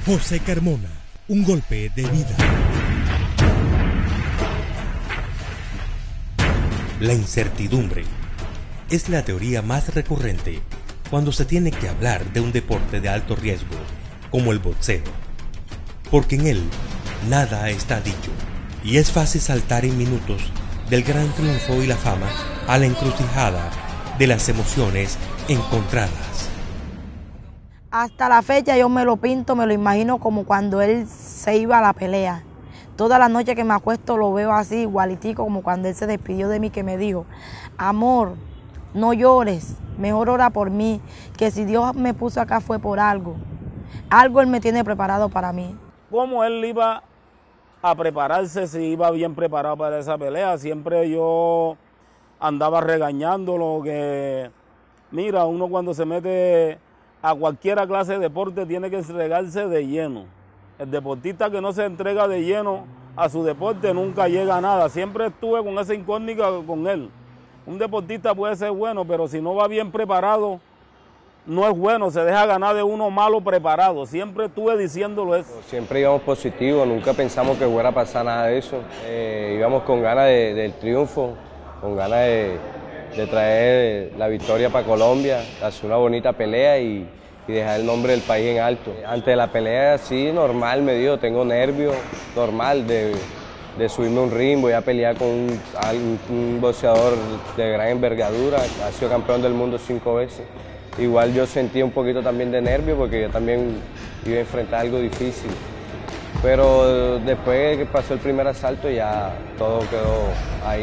José Carmona, un golpe de vida. La incertidumbre es la teoría más recurrente cuando se tiene que hablar de un deporte de alto riesgo como el boxeo, porque en él nada está dicho y es fácil saltar en minutos del gran triunfo y la fama a la encrucijada de las emociones encontradas. Hasta la fecha yo me lo pinto, me lo imagino como cuando él se iba a la pelea. Toda la noche que me acuesto lo veo así, igualitico como cuando él se despidió de mí, que me dijo: amor, no llores, mejor ora por mí, que si Dios me puso acá fue por algo. Algo él me tiene preparado para mí. ¿Cómo él iba a prepararse si iba bien preparado para esa pelea? Siempre yo andaba regañándolo, que mira, uno cuando se mete a cualquier clase de deporte tiene que entregarse de lleno. El deportista que no se entrega de lleno a su deporte nunca llega a nada. Siempre estuve con esa incógnita con él. Un deportista puede ser bueno, pero si no va bien preparado, no es bueno. Se deja ganar de uno malo preparado. Siempre estuve diciéndolo eso. Siempre íbamos positivos, nunca pensamos que fuera a pasar nada de eso. Íbamos con ganas del triunfo, con ganas de traer la victoria para Colombia, hacer una bonita pelea y dejar el nombre del país en alto. Antes de la pelea, sí, normal, me dijo, tengo nervios, normal, de subirme a un ring, voy a pelear con un boxeador de gran envergadura, ha sido campeón del mundo 5 veces. Igual yo sentí un poquito también de nervio porque yo también iba a enfrentar algo difícil. Pero después que pasó el primer asalto ya todo quedó ahí.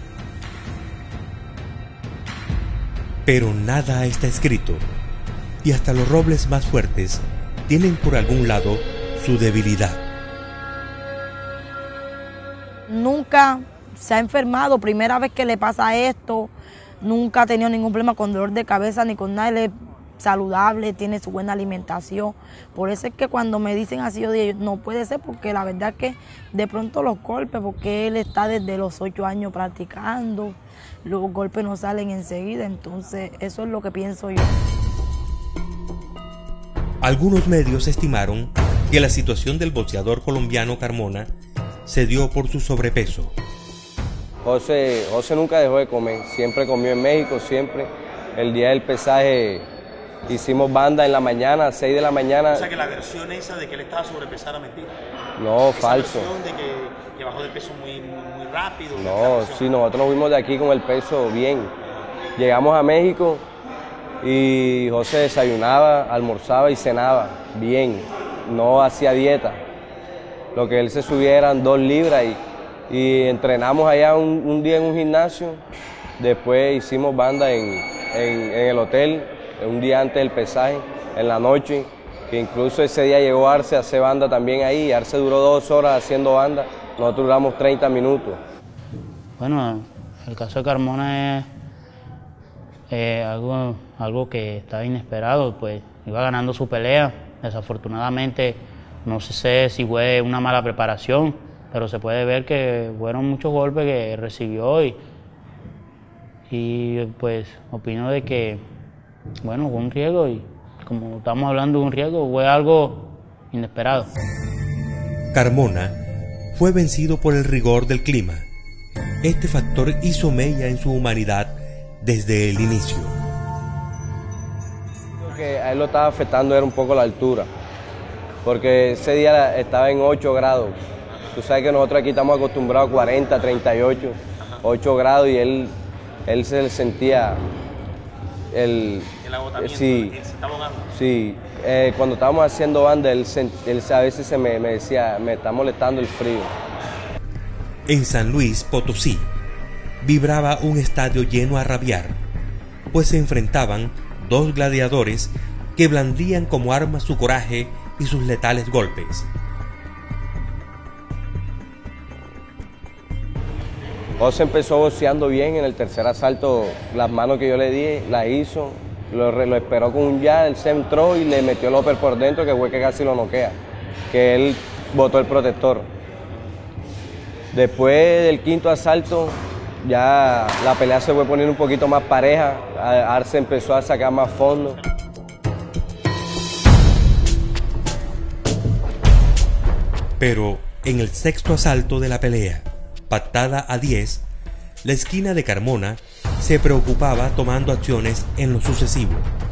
Pero nada está escrito, y hasta los robles más fuertes tienen por algún lado su debilidad. Nunca se ha enfermado, primera vez que le pasa esto, nunca ha tenido ningún problema con dolor de cabeza ni con nada, él es saludable, tiene su buena alimentación. Por eso es que cuando me dicen así, yo digo, no puede ser, porque la verdad es que de pronto los golpes, porque él está desde los 8 años practicando, los golpes no salen enseguida, entonces eso es lo que pienso yo. Algunos medios estimaron que la situación del boxeador colombiano Carmona se dio por su sobrepeso. José nunca dejó de comer, siempre comió en México, siempre. El día del pesaje hicimos banda en la mañana, a 6 de la mañana. O sea que la versión esa de que él estaba sobrepesado era mentira. No, esa falso. Versión de que bajó de peso muy rápido. No, sí, nosotros nos fuimos de aquí con el peso bien. Llegamos a México y José desayunaba, almorzaba y cenaba bien, no hacía dieta. Lo que él se subía eran 2 libras y entrenamos allá un día en un gimnasio. Después hicimos banda en el hotel, un día antes del pesaje, en la noche, que incluso ese día llegó Arce a hacer banda también ahí. Arce duró 2 horas haciendo banda, nosotros duramos 30 minutos. Bueno, el caso de Carmona es algo que estaba inesperado, pues iba ganando su pelea. Desafortunadamente, no sé si fue una mala preparación, pero se puede ver que fueron muchos golpes que recibió y pues opino de que, bueno, fue un riesgo y como estamos hablando de un riesgo, fue algo inesperado. Carmona fue vencido por el rigor del clima. Este factor hizo mella en su humanidad desde el inicio. Lo que a él lo estaba afectando era un poco la altura, porque ese día estaba en 8 grados. Tú sabes que nosotros aquí estamos acostumbrados a 40, 38, 8 grados y él se le sentía el agotamiento. Sí, Se está ahogando. Sí, cuando estábamos haciendo banda, él a veces me decía, me está molestando el frío. En San Luis Potosí vibraba un estadio lleno a rabiar, pues se enfrentaban 2 gladiadores que blandían como arma su coraje y sus letales golpes. José empezó boxeando bien, en el tercer asalto las manos que yo le di, las hizo, lo esperó con un jab, él se entró y le metió el upper por dentro, que fue que casi lo noquea, que él botó el protector. Después del quinto asalto, ya la pelea se fue poniendo un poquito más pareja, Arce empezó a sacar más fondo. Pero en el sexto asalto de la pelea, pactada a 10, la esquina de Carmona se preocupaba tomando acciones en lo sucesivo.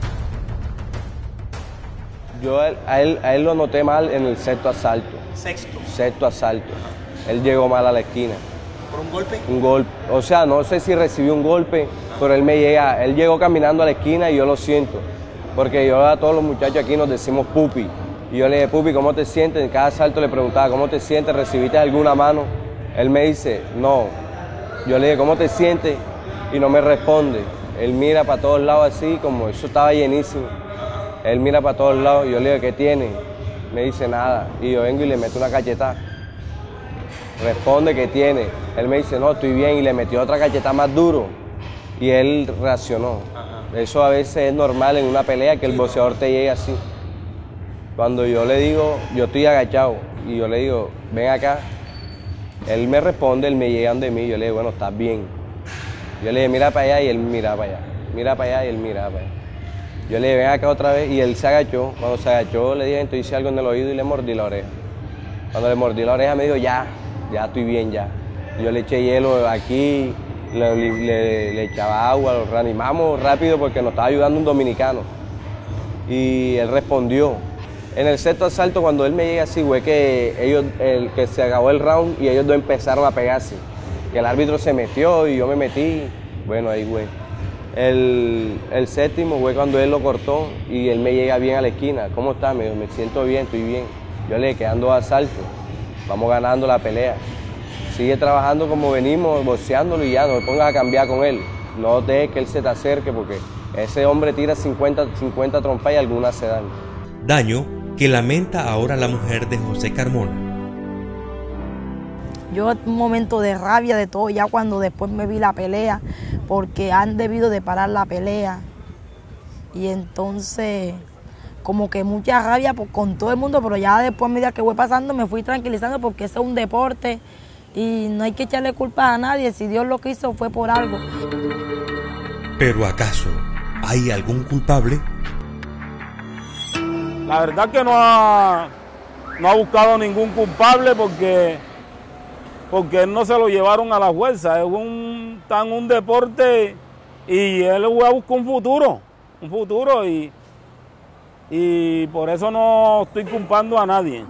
Yo a él lo noté mal en el sexto asalto. Sexto asalto. Él llegó mal a la esquina. ¿Por un golpe? Un golpe. O sea, no sé si recibió un golpe, pero él llegó caminando a la esquina y yo lo siento. Porque yo a todos los muchachos aquí nos decimos pupi. Y yo le dije, pupi, ¿cómo te sientes? En cada asalto le preguntaba, ¿cómo te sientes? ¿Recibiste alguna mano? Él me dice, no. Yo le dije, ¿cómo te sientes? Y no me responde. Él mira para todos lados así, como eso estaba llenísimo. Él mira para todos lados y yo le digo, ¿qué tiene? Me dice nada. Y yo vengo y le meto una cachetada. Responde, ¿qué tiene? Él me dice, no, estoy bien. Y le metió otra cachetada más duro. Y él reaccionó. Eso a veces es normal en una pelea, que el boxeador te llegue así. Cuando yo le digo, yo estoy agachado, y yo le digo, ven acá. Él me responde, él me llega donde mí. Yo le digo, bueno, estás bien. Yo le dije, mira para allá, y él mira para allá. Mira para allá, y él mira para allá. Yo le dije, ven acá otra vez, y él se agachó. Cuando se agachó, le dije, entonces hice algo en el oído y le mordí la oreja. Cuando le mordí la oreja me dijo, ya estoy bien, ya. Yo le eché hielo aquí, le echaba agua, lo reanimamos rápido porque nos estaba ayudando un dominicano. Y él respondió. En el sexto asalto, cuando él me llega así, fue que que se acabó el round y ellos dos empezaron a pegarse. Que el árbitro se metió y yo me metí. Bueno, ahí, güey. El séptimo fue cuando él lo cortó y él me llega bien a la esquina. ¿Cómo está? Me dijo, me siento bien, estoy bien. Yo le quedan 2 asaltos, vamos ganando la pelea. Sigue trabajando como venimos, boxeándolo y ya, no me pongas a cambiar con él. No dejes que él se te acerque porque ese hombre tira 50 trompas y algunas se dan. Daño que lamenta ahora la mujer de José Carmona. Yo en un momento de rabia de todo, ya cuando después me vi la pelea, porque han debido de parar la pelea. Y entonces, como que mucha rabia con todo el mundo, pero ya después, a medida que voy pasando, me fui tranquilizando porque eso es un deporte y no hay que echarle culpa a nadie. Si Dios lo que hizo fue por algo. ¿Pero acaso hay algún culpable? La verdad que no ha buscado ningún culpable porque él no se lo llevaron a la fuerza. Es un deporte y él va a buscar un futuro y por eso no estoy culpando a nadie.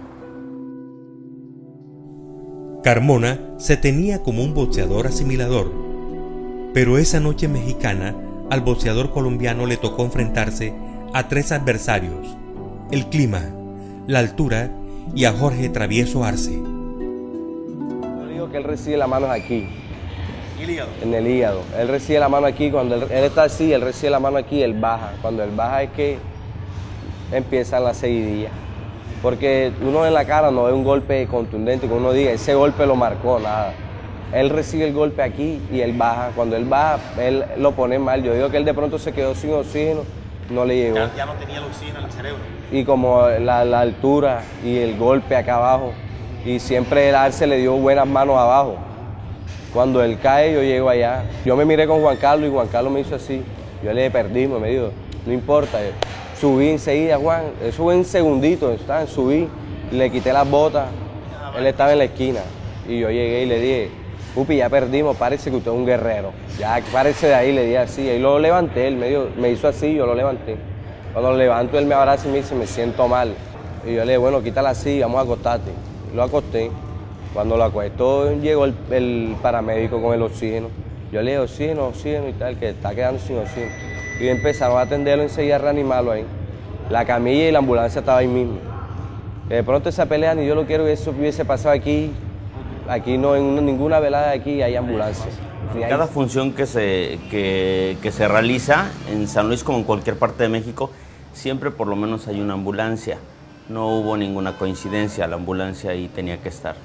Carmona se tenía como un boxeador asimilador, pero esa noche mexicana al boxeador colombiano le tocó enfrentarse a 3 adversarios: el clima, la altura y a Jorge Travieso Arce. Yo digo que él recibe la mano aquí. ¿Y el hígado? En el hígado. Él recibe la mano aquí, cuando él está así, él recibe la mano aquí, él baja. Cuando él baja es que empiezan las seguidillas. Porque uno en la cara no ve un golpe contundente, que uno diga, ese golpe lo marcó, nada. Él recibe el golpe aquí y él baja. Cuando él baja, él lo pone mal. Yo digo que él de pronto se quedó sin oxígeno, no le llegó. Ya no tenía el oxígeno en el cerebro. Y como la altura y el golpe acá abajo, y siempre el Arce le dio buenas manos abajo. Cuando él cae, yo llego allá. Yo me miré con Juan Carlos y Juan Carlos me hizo así. Yo le perdimos, me dijo, no importa. Subí enseguida, Juan, eso fue en segunditos, subí, le quité las botas, él estaba en la esquina. Y yo llegué y le dije, Pupi, ya perdimos, parece que usted es un guerrero. Ya parece de ahí, le dije así. Ahí lo levanté, él me hizo así, yo lo levanté. Cuando lo levanto, él me abraza y me dice, me siento mal. Y yo le dije, bueno, quítala así, vamos a acostarte. Lo acosté. Cuando lo acuesto, llegó el paramédico con el oxígeno. Yo le dije, oxígeno y tal, que está quedando sin oxígeno. Y empezaron a atenderlo enseguida, a reanimarlo ahí. La camilla y la ambulancia estaba ahí mismo. De pronto esa pelea, ni yo lo quiero que eso hubiese pasado aquí. Aquí no, en ninguna velada de aquí hay ambulancia. Cada función que se realiza en San Luis, como en cualquier parte de México, siempre por lo menos hay una ambulancia. No hubo ninguna coincidencia, la ambulancia ahí tenía que estar,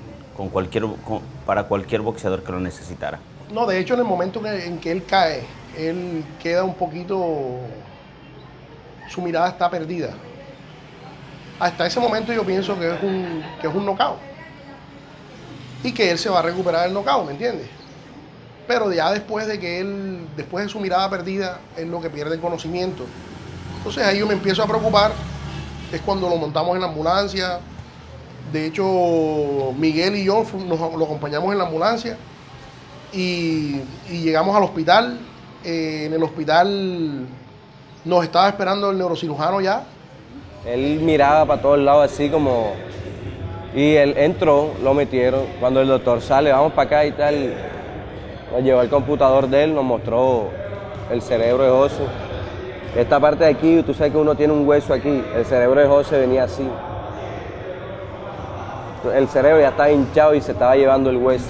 para cualquier boxeador que lo necesitara. No, de hecho en el momento en que él cae, él queda un poquito, su mirada está perdida. Hasta ese momento yo pienso que es un knockout y que él se va a recuperar del knockout, ¿me entiendes? Pero ya después de su mirada perdida, es lo que pierde el conocimiento. Entonces ahí yo me empiezo a preocupar, es cuando lo montamos en la ambulancia, De hecho, Miguel y yo lo acompañamos en la ambulancia y llegamos al hospital. En el hospital nos estaba esperando el neurocirujano ya. Él miraba para todos lados así como... Y él entró, lo metieron. Cuando el doctor sale, vamos para acá y tal, nos llevó el computador de él, nos mostró el cerebro de José. Esta parte de aquí, tú sabes que uno tiene un hueso aquí, el cerebro de José venía así. El cerebro ya estaba hinchado y se estaba llevando el hueso.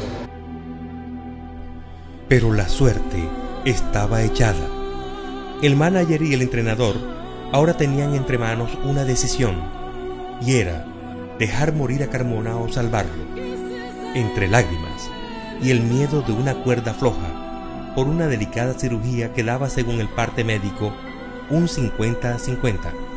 Pero la suerte estaba echada. El manager y el entrenador ahora tenían entre manos una decisión, y era dejar morir a Carmona o salvarlo. Entre lágrimas y el miedo de una cuerda floja por una delicada cirugía que daba, según el parte médico, un 50-50.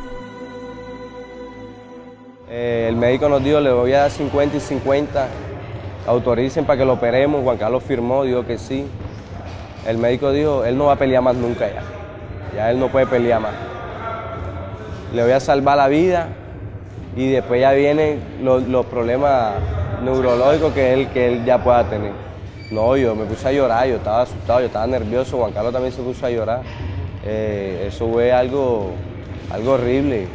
El médico nos dijo, le voy a dar 50 y 50, autoricen para que lo operemos. Juan Carlos firmó, dijo que sí. El médico dijo, él no va a pelear más nunca ya él no puede pelear más. Le voy a salvar la vida y después ya vienen los problemas neurológicos que él ya pueda tener. No, yo me puse a llorar, yo estaba asustado, yo estaba nervioso, Juan Carlos también se puso a llorar. Eso fue algo horrible.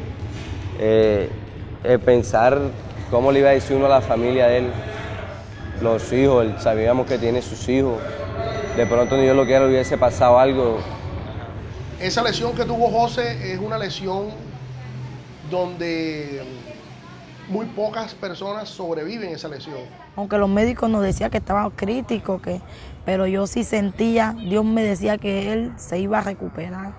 Pensar cómo le iba a decir uno a la familia de él, los hijos, sabíamos que tiene sus hijos. De pronto ni yo lo quiero, hubiese pasado algo. Esa lesión que tuvo José es una lesión donde muy pocas personas sobreviven esa lesión. Aunque los médicos nos decían que estaba crítico, pero yo sí sentía, Dios me decía que él se iba a recuperar.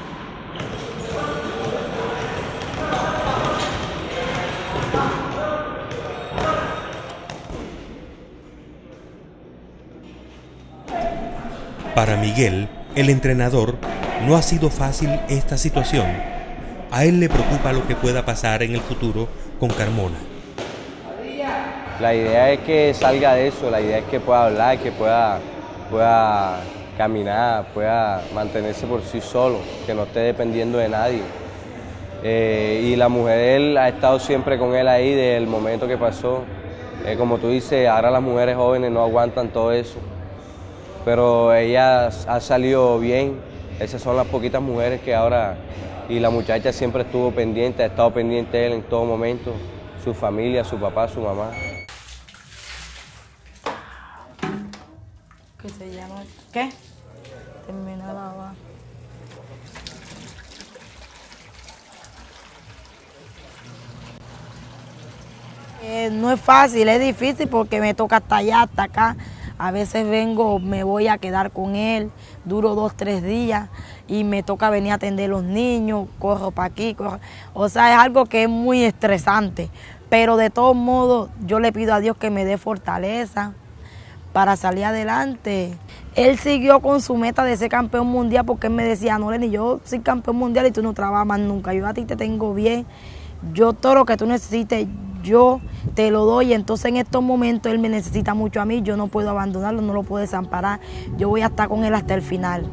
Para Miguel, el entrenador, no ha sido fácil esta situación. A él le preocupa lo que pueda pasar en el futuro con Carmona. La idea es que salga de eso, la idea es que pueda hablar, que pueda caminar, pueda mantenerse por sí solo, que no esté dependiendo de nadie. Y la mujer de él ha estado siempre con él ahí desde el momento que pasó. Como tú dices, ahora las mujeres jóvenes no aguantan todo eso, pero ella ha salido bien. Esas son las poquitas mujeres que ahora, y la muchacha siempre estuvo pendiente, ha estado pendiente de él en todo momento, su familia, su papá, su mamá. ¿Qué se llama? ¿Qué? Termina la lavar. No es fácil, es difícil porque me toca hasta allá, hasta acá. A veces vengo, me voy a quedar con él, duro 2, 3 días y me toca venir a atender a los niños, corro para aquí, corro. O sea, es algo que es muy estresante, pero de todos modos yo le pido a Dios que me dé fortaleza para salir adelante. Él siguió con su meta de ser campeón mundial porque él me decía, no, Lenny, yo soy campeón mundial y tú no trabajas más nunca, yo a ti te tengo bien, yo todo lo que tú necesites, yo te lo doy. Entonces en estos momentos él me necesita mucho a mí, yo no puedo abandonarlo, no lo puedo desamparar, yo voy a estar con él hasta el final.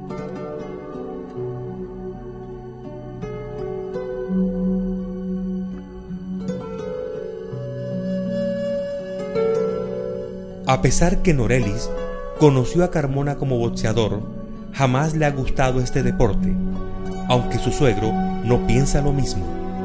A pesar que Norelis conoció a Carmona como boxeador, jamás le ha gustado este deporte, aunque su suegro no piensa lo mismo.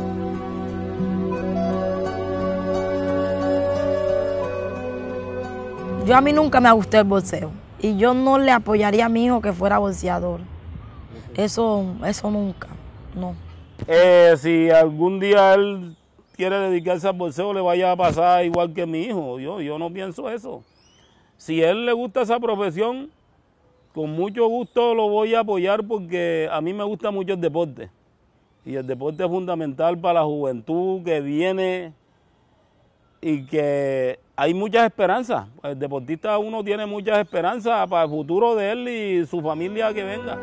A mí nunca me ha gustado el boxeo y yo no le apoyaría a mi hijo que fuera boxeador. Eso nunca, no. Si algún día él quiere dedicarse al boxeo, le vaya a pasar igual que mi hijo. Yo no pienso eso. Si a él le gusta esa profesión, con mucho gusto lo voy a apoyar porque a mí me gusta mucho el deporte. Y el deporte es fundamental para la juventud que viene y que hay muchas esperanzas. El deportista uno tiene muchas esperanzas para el futuro de él y su familia que venga.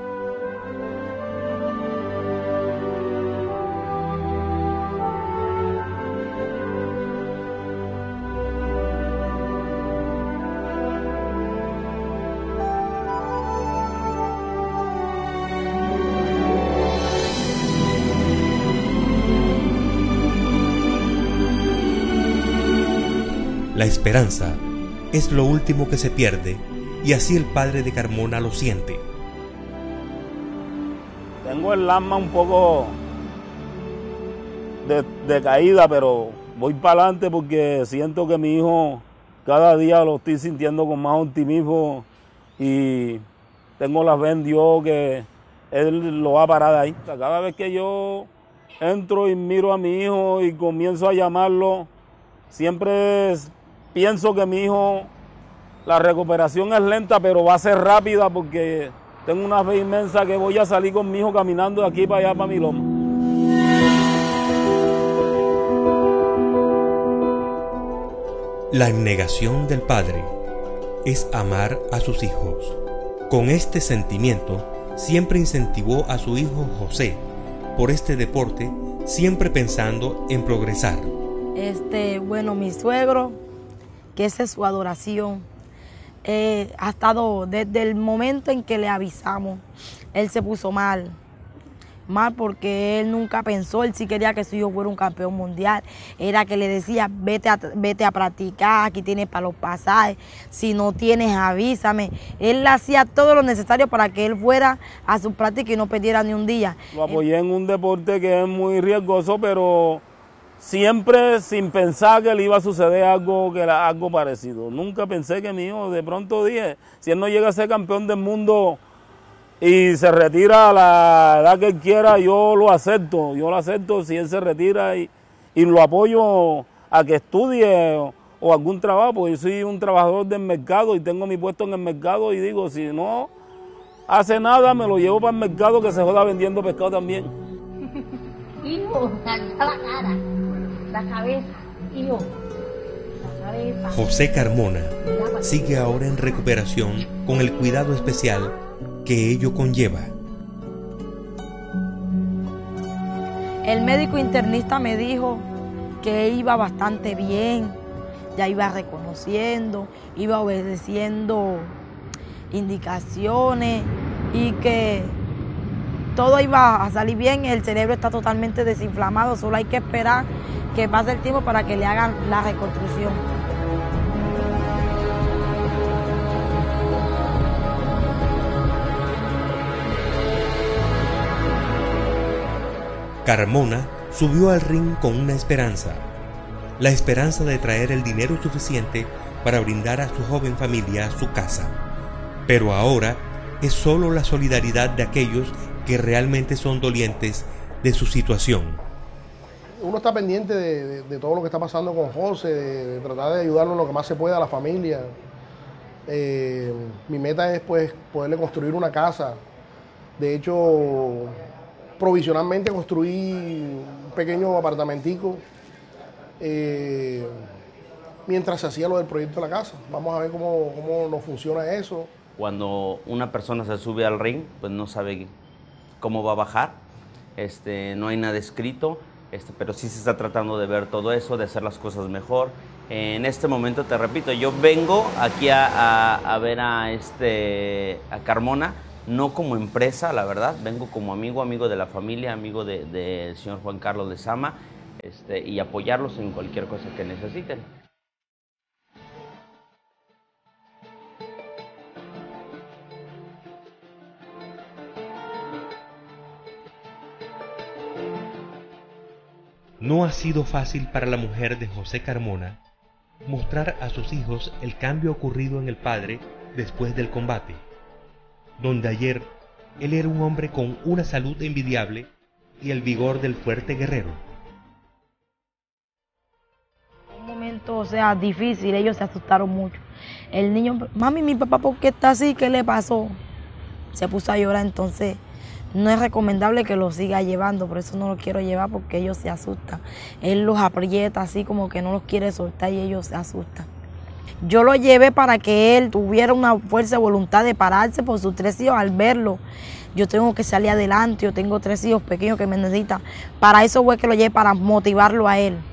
La esperanza es lo último que se pierde y así el padre de Carmona lo siente. Tengo el alma un poco de caída, pero voy para adelante porque siento que mi hijo cada día lo estoy sintiendo con más optimismo y tengo la fe en Dios que Él lo va a parar ahí. O sea, cada vez que yo entro y miro a mi hijo y comienzo a llamarlo, siempre pienso que mi hijo, la recuperación es lenta, pero va a ser rápida porque tengo una fe inmensa que voy a salir con mi hijo caminando de aquí para allá, para mi loma. La abnegación del padre es amar a sus hijos. Con este sentimiento siempre incentivó a su hijo José por este deporte, siempre pensando en progresar. Bueno, mi suegro, que esa es su adoración, ha estado desde el momento en que le avisamos. Él se puso mal porque él nunca pensó, él sí quería que su hijo fuera un campeón mundial. Era que le decía, vete a practicar, aquí tienes para los pasajes, si no tienes avísame. Él hacía todo lo necesario para que él fuera a su práctica y no perdiera ni un día. Lo apoyé en un deporte que es muy riesgoso, pero siempre sin pensar que le iba a suceder algo parecido. Nunca pensé que mi hijo, de pronto dije, si él no llega a ser campeón del mundo y se retira a la edad que él quiera, yo lo acepto si él se retira y lo apoyo a que estudie o algún trabajo, porque yo soy un trabajador del mercado y tengo mi puesto en el mercado y digo, si no hace nada, me lo llevo para el mercado que se joda vendiendo pescado también. Hijo, alza la cara, la cabeza, hijo, la cabeza. José Carmona sigue ahora en recuperación con el cuidado especial que ello conlleva. El médico internista me dijo que iba bastante bien, ya iba reconociendo, iba obedeciendo indicaciones y que todo iba a salir bien. El cerebro está totalmente desinflamado, solo hay que esperar que pase el tiempo para que le hagan la reconstrucción. Carmona subió al ring con una esperanza, la esperanza de traer el dinero suficiente para brindar a su joven familia su casa. Pero ahora es solo la solidaridad de aquellos que realmente son dolientes de su situación. Uno está pendiente de todo lo que está pasando con José, de tratar de ayudarlo en lo que más se pueda a la familia. Mi meta es pues poderle construir una casa. De hecho, provisionalmente construí un pequeño apartamentico mientras se hacía lo del proyecto de la casa. Vamos a ver cómo nos funciona eso. Cuando una persona se sube al ring, pues no sabe cómo va a bajar, no hay nada escrito, pero sí se está tratando de ver todo eso, de hacer las cosas mejor. En este momento, te repito, yo vengo aquí a ver a Carmona, no como empresa, la verdad, vengo como amigo de la familia, amigo del señor Juan Carlos Lezama, y apoyarlos en cualquier cosa que necesiten. No ha sido fácil para la mujer de José Carmona mostrar a sus hijos el cambio ocurrido en el padre después del combate, donde ayer él era un hombre con una salud envidiable y el vigor del fuerte guerrero. Un momento, difícil, ellos se asustaron mucho. El niño, mami, mi papá, ¿por qué está así? ¿Qué le pasó? Se puso a llorar, entonces no es recomendable que lo siga llevando, por eso no lo quiero llevar porque ellos se asustan. Él los aprieta así como que no los quiere soltar y ellos se asustan. Yo lo llevé para que él tuviera una fuerza de voluntad de pararse por sus 3 hijos al verlo. Yo tengo que salir adelante, yo tengo 3 hijos pequeños que me necesitan. Para eso fue que lo llevé, para motivarlo a él.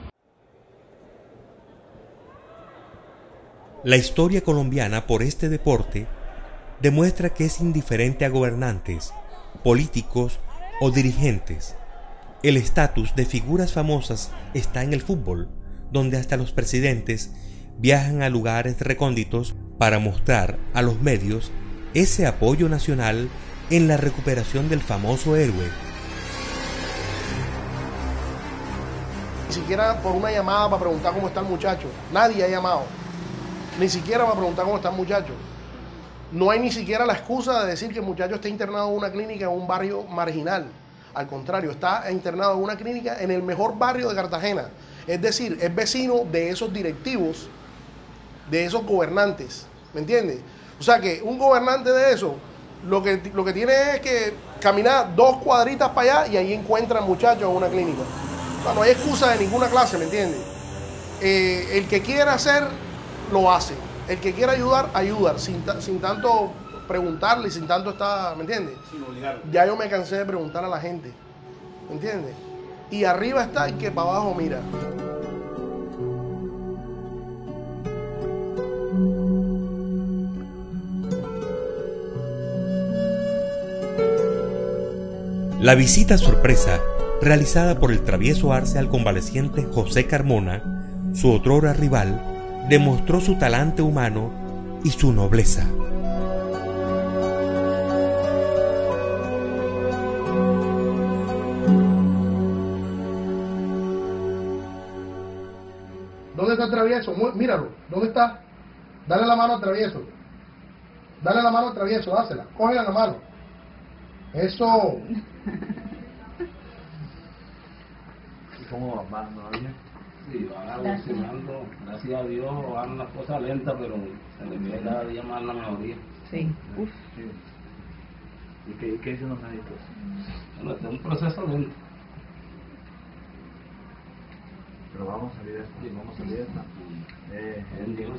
La historia colombiana por este deporte demuestra que es indiferente a gobernantes, políticos o dirigentes. El estatus de figuras famosas está en el fútbol, donde hasta los presidentes viajan a lugares recónditos para mostrar a los medios ese apoyo nacional en la recuperación del famoso héroe. Ni siquiera por una llamada para preguntar cómo está el muchacho. Nadie ha llamado. Ni siquiera para preguntar cómo está el muchacho. No hay ni siquiera la excusa de decir que el muchacho está internado en una clínica en un barrio marginal. Al contrario, está internado en una clínica en el mejor barrio de Cartagena. Es decir, es vecino de esos directivos, de esos gobernantes. ¿Me entiendes? O sea que un gobernante de eso, lo que tiene es que caminar 2 cuadritas para allá y ahí encuentra al muchacho en una clínica. O sea, no hay excusa de ninguna clase, ¿me entiendes? El que quiera hacer, lo hace. El que quiera ayudar, ayudar, sin tanto preguntarle, sin tanto estar, ¿me entiendes? Sin obligarlo. Ya yo me cansé de preguntar a la gente, ¿me entiendes? Y arriba está el que para abajo mira. La visita sorpresa realizada por el travieso Arce al convaleciente José Carmona, su otrora rival, demostró su talante humano y su nobleza. ¿Dónde está el travieso? Míralo, ¿dónde está? Dale la mano al travieso. Dale la mano al travieso, dásela. Cógela la mano. Eso. ¿Y cómo va? ¿No bien? Sí, van evolucionando. Gracias a Dios van las cosas lentas, pero se le ve cada día más la mejoría. Sí. Uf. Sí. ¿Y qué dicen los médicos? Bueno, este es un proceso lento. Pero vamos a salir de esto, sí, vamos a salir de esto. En Dios.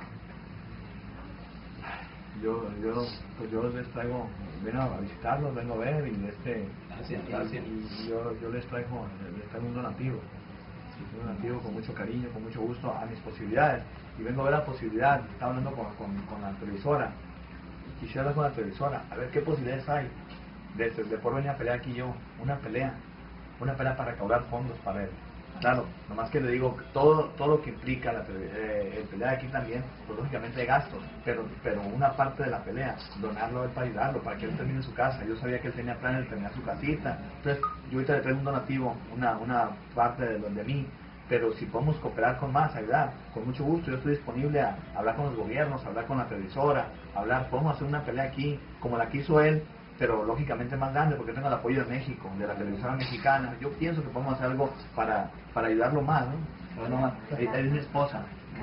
Yo les traigo, vengo a visitarlos, vengo a ver y Gracias. Y yo les traigo un donativo. Un donativo con mucho cariño, con mucho gusto a mis posibilidades. Y vengo a ver la posibilidad, estaba hablando con la televisora. Quisiera hablar con la televisora, a ver qué posibilidades hay de poder venir a pelear aquí yo, una pelea para recaudar fondos para él. Claro, nomás que le digo, todo lo que implica el pelear aquí también, pues lógicamente hay gastos, pero una parte de la pelea, donarlo a él para ayudarlo, para que él termine su casa. Yo sabía que él tenía planes de terminar su casita, entonces yo ahorita le traigo un donativo, una parte de mí, pero si podemos cooperar con más, ayudar, con mucho gusto. Yo estoy disponible a hablar con los gobiernos, a hablar con la televisora, podemos hacer una pelea aquí, como la que hizo él, pero lógicamente más grande, porque tengo el apoyo de México, de la televisora mexicana. Yo pienso que podemos hacer algo para ayudarlo más, ¿no? Bueno, es mi esposa.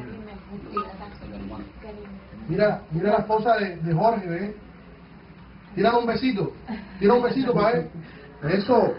Mira la esposa de Jorge, ¿ves? Tírale un besito para él. Eso.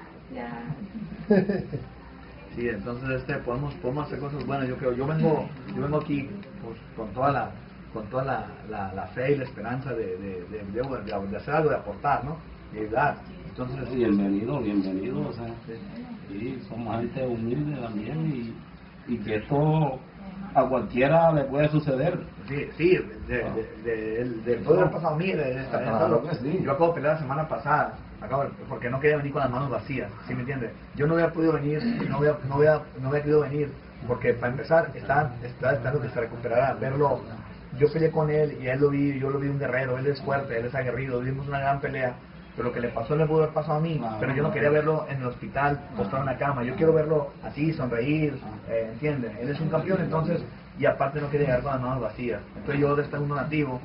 Sí, entonces podemos hacer cosas buenas. Yo creo, yo vengo aquí pues, con toda la fe y la esperanza de hacer algo, de aportar, ¿no? De ayudar. Entonces, bienvenido, o sea, sí, somos gente humilde también y que esto a cualquiera le puede suceder. Sí, de todo lo pasado a mí, yo acabo de pelear la semana pasada, porque no quería venir con las manos vacías, ¿sí me entiendes? Yo no había podido venir, no había querido venir, porque para empezar, está esperando que se recuperara, verlo. Yo peleé con él y él yo lo vi un guerrero, él es fuerte, él es aguerrido, vimos una gran pelea, pero lo que le pasó le pudo haber pasado a mí, pero yo no quería verlo en el hospital, postrado en la cama, yo quiero verlo así, sonreír, ¿entiendes? Él es un campeón, entonces, y aparte no quería llegar con las manos vacías, entonces yo le traigo un donativo,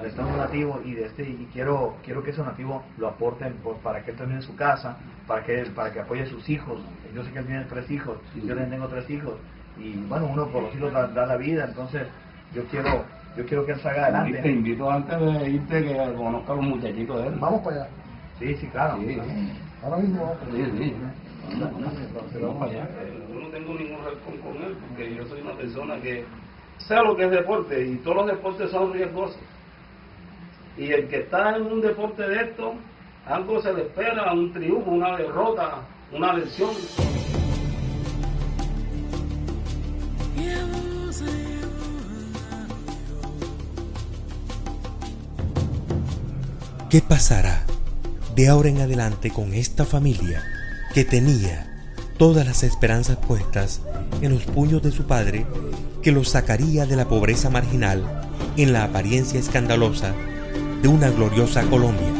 y quiero que ese donativo lo aporten pues, para que él termine su casa, para que apoye a sus hijos. Yo sé que él tiene 3 hijos, yo le tengo 3 hijos, y bueno, uno por los hijos da la vida, entonces yo quiero que él salga adelante. Te invito antes de irte que conozca a los muchachitos de él. Vamos para allá. Sí, claro. Sí. Ahora mismo. Sí. Vamos para allá. Yo no tengo ningún rencor con él porque yo soy una persona que sé lo que es deporte y todos los deportes son riesgosos. Y el que está en un deporte de esto, algo se le espera, un triunfo, una derrota, una lesión. ¿Qué pasará de ahora en adelante con esta familia que tenía todas las esperanzas puestas en los puños de su padre, que los sacaría de la pobreza marginal en la apariencia escandalosa de una gloriosa Colombia.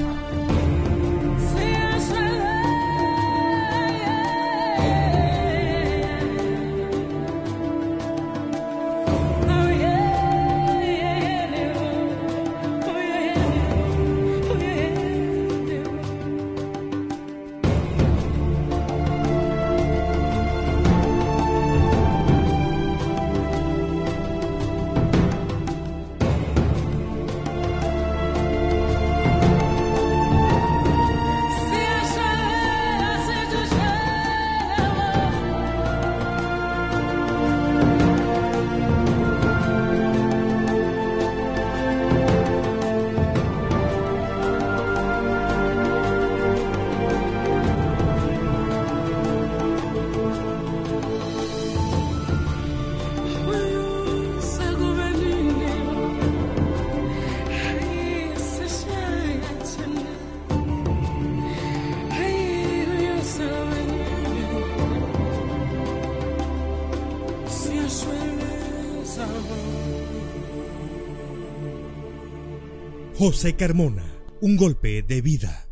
José Carmona, un golpe de vida.